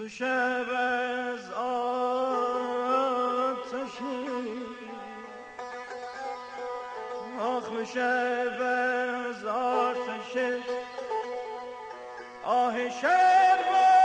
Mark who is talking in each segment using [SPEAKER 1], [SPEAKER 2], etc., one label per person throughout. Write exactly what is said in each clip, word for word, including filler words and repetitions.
[SPEAKER 1] شب از آتشی آخ شب از آتشی آه شب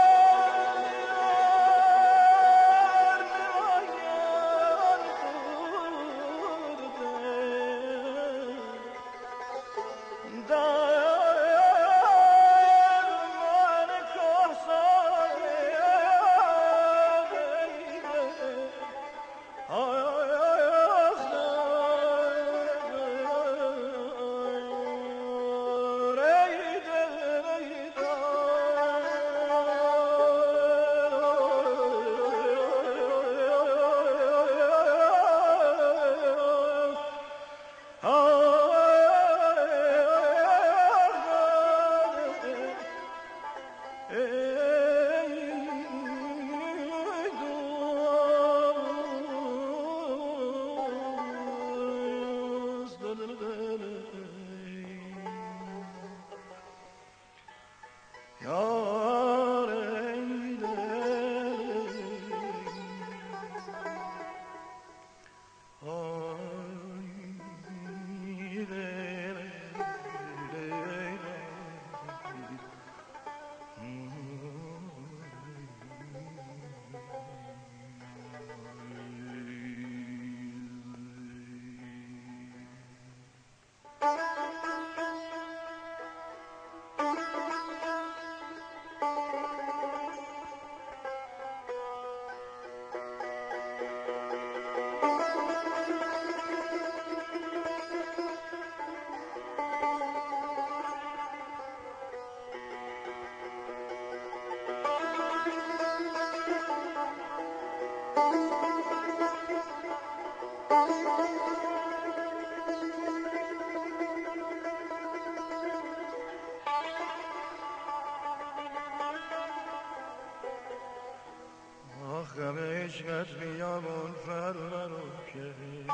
[SPEAKER 1] غم عشقت بیامون فرورو کرده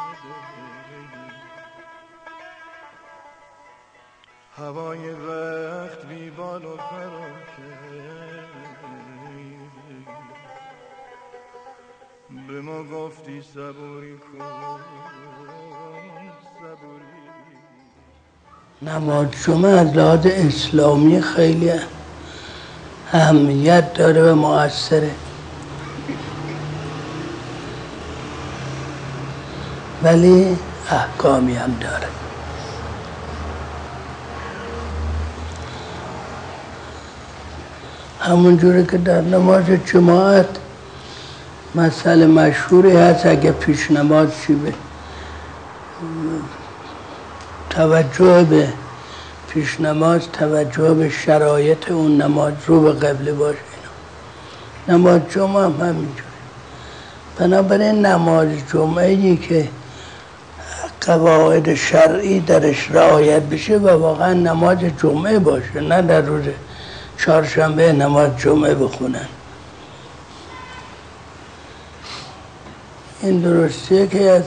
[SPEAKER 1] هوای وقت بی بال و فرو کرده به ما گفتی صبوری کن صبوری.
[SPEAKER 2] نماز جمعه از لحاظ اسلامی خیلی اهمیت داره و مؤثره، ولی احکامی هم داره. همون جوری که در نماز جماعت مسئله مشهوری هست، اگه پیش نماز چی به توجه به پیش نماز توجه به شرایط اون نماز رو به قبله باشه. اینا نماز جمعه هم همینجوری. بنابراین نماز جمعه‌ای که قواعد شرعی درش رعایت بشه و واقعا نماز جمعه باشه، نه در روز چهارشنبه نماز جمعه بخونن. این درستیه که از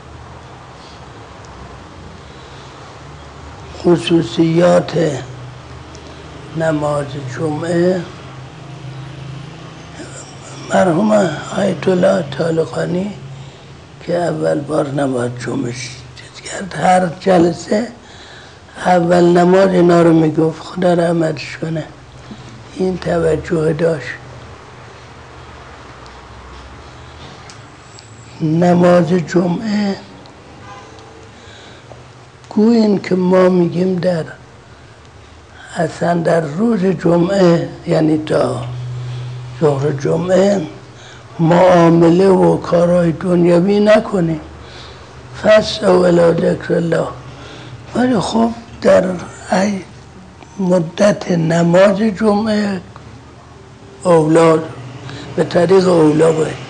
[SPEAKER 2] خصوصیات نماز جمعه مرحوم آیت الله طالقانی که اول بار نماز جمعه چیز کرد، هر جلسه اول نماز اینا رو میگفت، خدا رحمتش کنه. این توجه داشت. نماز جمعه گویین که ما میگیم در اصلا در روز جمعه، یعنی تا ظهر جمعه معامله و کارهای دنیوی نکنیم، فاسعوا الی ذکر الله. ولی خب در مدت نماز جمعه اولاد به طریق اولا باید.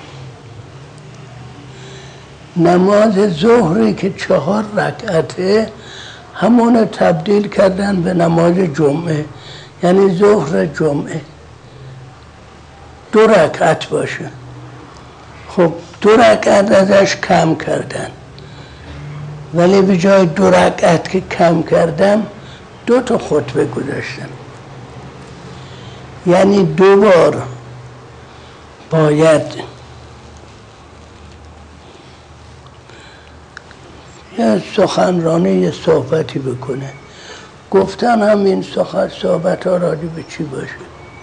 [SPEAKER 2] نماز ظهری که چهار رکعته همون تبدیل کردن به نماز جمعه، یعنی ظهر جمعه دو رکعت باشه. خب دو رکعت ازش کم کردن، ولی به جای دو رکعت که کم کردم دو تا خطبه گذاشتم، یعنی دو بار باید یه سخنرانی یه صحبتی بکنه. گفتن هم این سخن صحبت ها راجع به چی باشه؟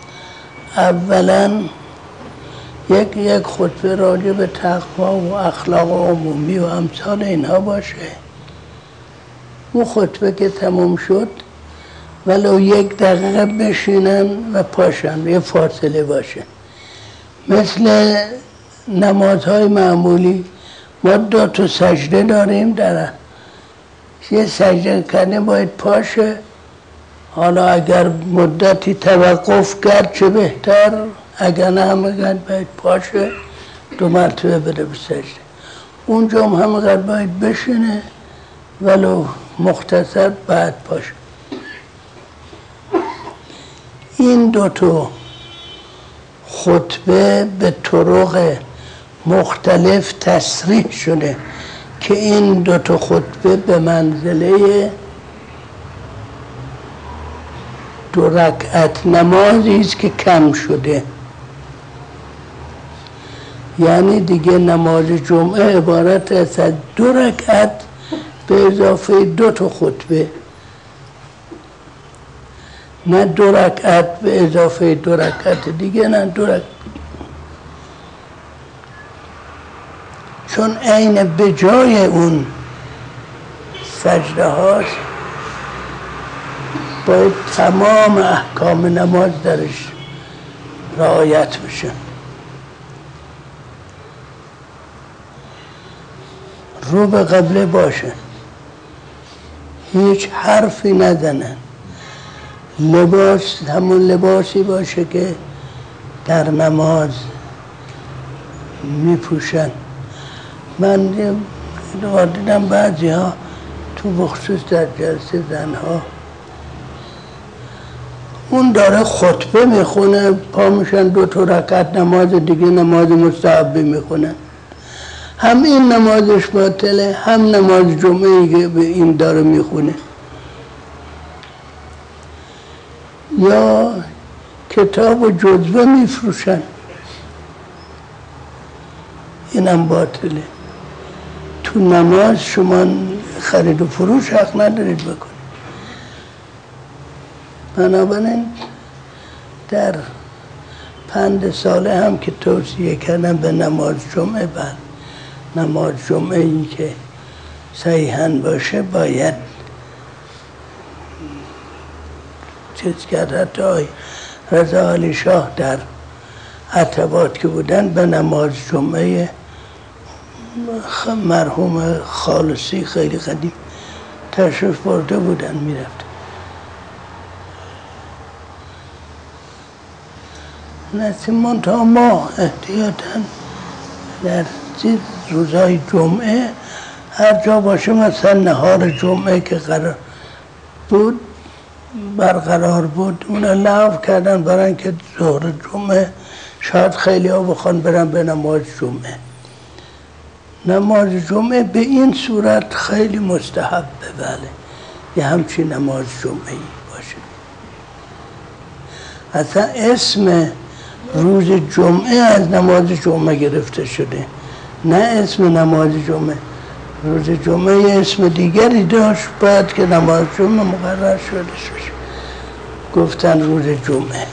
[SPEAKER 2] اولا یک یک خطبه راجع به تقوا و اخلاق عمومی و امثال اینها باشه. اون خطبه که تموم شد ولو یک دقیقه بشینن و پاشن، یه فاصله باشه. مثل نمازهای معمولی ما دو تا سجده داریم، در یه سجده کنه باید پاشه. حالا اگر مدتی توقف کرد چه بهتر، اگر نه همه باید پاشه دو مرتبه بره به سجده. اونجا هم همه باید بشینه ولو مختصر بعد پاشه. این دو تا خطبه به طرق مختلف تصریح شده که این دو تا خطبه به منزله دو رکعت نمازی است که کم شده. یعنی دیگه نماز جمعه عبارت است از دو رکعت به اضافه دو تا خطبه، نه دو رکعت به اضافه دو رکعت دیگه، نه دو رکعت. چون عین به جای اون سجده هاست باید تمام احکام نماز درش رعایت بشه. رو به قبله باشه، هیچ حرفی نزنن، لباس همون لباسی باشه که در نماز میپوشن. من دیدم بعضی ها تو بخصوص در جلسه زنها اون داره خطبه میخونه، پا میشن دو تا رکعت نماز دیگه نماز مستحبی میخونن. هم این نمازش باطله، هم نماز جمعه که به این داره میخونه. یا کتاب و جزوه میفروشن، اینم باطله. تو نماز شما خرید و فروش حق ندارید بکنید. بنابراین در پند ساله هم که توصیه کردن به نماز جمعه، بر نماز جمعه ای که صحیحاً باشه باید چیز کرد. حتی آقای رضا علی شاه در عتبات که بودن به نماز جمعه مرحوم خالصی خیلی قدیم تشریف برده بودن، میرفت. نسیم منتها ما احتیاطاً در روزهای جمعه هر جا باشه، مثلا نهار جمعه که قرار بود برقرار بود اون لغو کردن برای اینکه ظهر جمعه شاید خیلی ها بخوان برن به نماز جمعه. نماز جمعه به این صورت خیلی مستحبه، بله، یه همچین نماز جمعه ای باشه. اصلا اسم روز جمعه از نماز جمعه گرفته شده، نه اسم نماز جمعه. روز جمعه اسم دیگری داشت، بعد که نماز جمعه مقرر شده شد گفتن روز جمعه.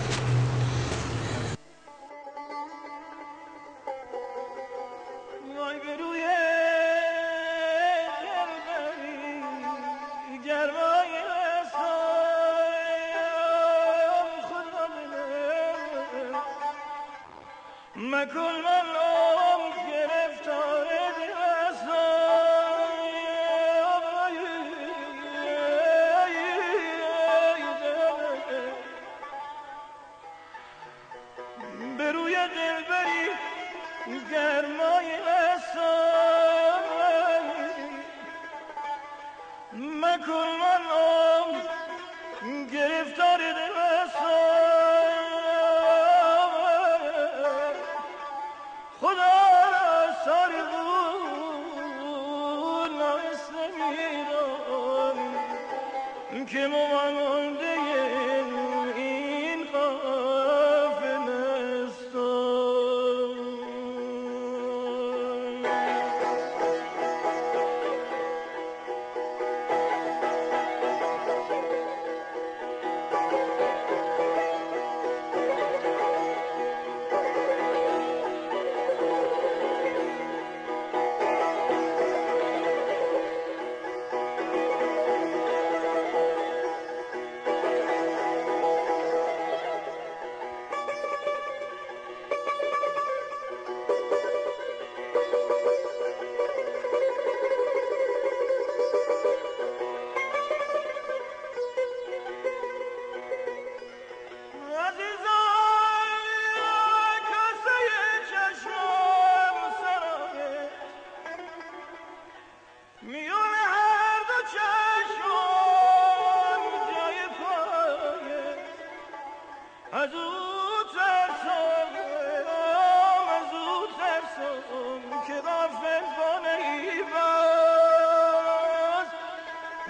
[SPEAKER 1] این قافله است.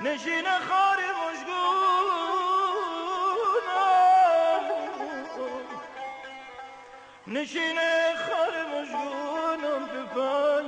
[SPEAKER 1] نشین خاری مشگونم نشین خاری مشگونم به پای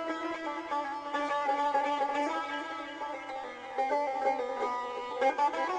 [SPEAKER 3] Thank you.